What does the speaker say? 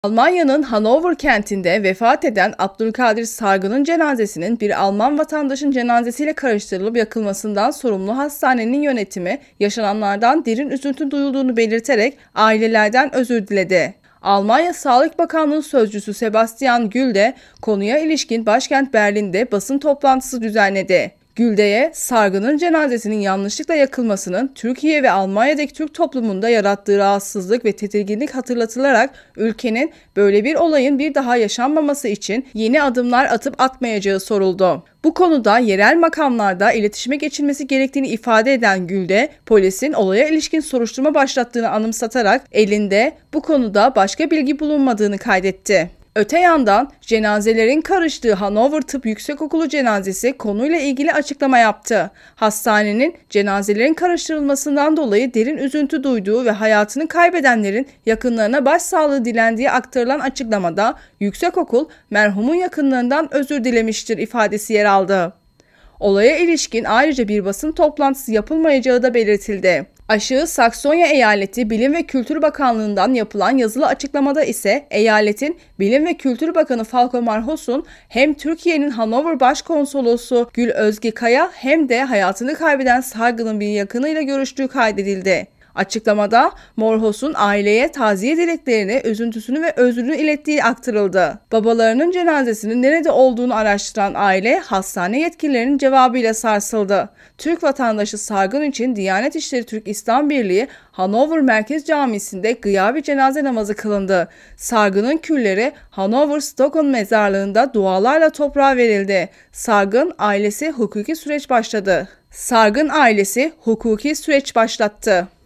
Almanya'nın Hannover kentinde vefat eden Abdülkadir Sargın'ın cenazesinin bir Alman vatandaşın cenazesiyle karıştırılıp yakılmasından sorumlu hastanenin yönetimi yaşananlardan derin üzüntü duyulduğunu belirterek ailelerden özür diledi. Almanya Sağlık Bakanlığı Sözcüsü Sebastian Gülde konuya ilişkin başkent Berlin'de basın toplantısı düzenledi. Gülde'ye Sargın'ın cenazesinin yanlışlıkla yakılmasının Türkiye ve Almanya'daki Türk toplumunda yarattığı rahatsızlık ve tedirginlik hatırlatılarak ülkenin böyle bir olayın bir daha yaşanmaması için yeni adımlar atıp atmayacağı soruldu. Bu konuda yerel makamlarda iletişime geçilmesi gerektiğini ifade eden Gülde, polisin olaya ilişkin soruşturma başlattığını anımsatarak elinde bu konuda başka bilgi bulunmadığını kaydetti. Öte yandan cenazelerin karıştığı Hannover Tıp Yüksekokulu cenazesi konuyla ilgili açıklama yaptı. Hastanenin cenazelerin karıştırılmasından dolayı derin üzüntü duyduğu ve hayatını kaybedenlerin yakınlarına başsağlığı dilendiği aktarılan açıklamada yüksekokul merhumun yakınlarından özür dilemiştir ifadesi yer aldı. Olaya ilişkin ayrıca bir basın toplantısı yapılmayacağı da belirtildi. Aşağı Saksonya Eyaleti Bilim ve Kültür Bakanlığı'ndan yapılan yazılı açıklamada ise eyaletin Bilim ve Kültür Bakanı Falko Marhos'un hem Türkiye'nin Hannover Başkonsolosu Gül Özge Kaya hem de hayatını kaybeden Sargın'ın bir yakınıyla görüştüğü kaydedildi. Açıklamada Marhos'un aileye taziye dileklerini, üzüntüsünü ve özrünü ilettiği aktarıldı. Babalarının cenazesinin nerede olduğunu araştıran aile hastane yetkililerinin cevabıyla sarsıldı. Türk vatandaşı Sargın için Diyanet İşleri Türk İslam Birliği Hannover Merkez Camisi'nde gıyabi cenaze namazı kılındı. Sargın'ın külleri Hannover Stockholm mezarlığında dualarla toprağa verildi. Sargın ailesi hukuki süreç başlattı.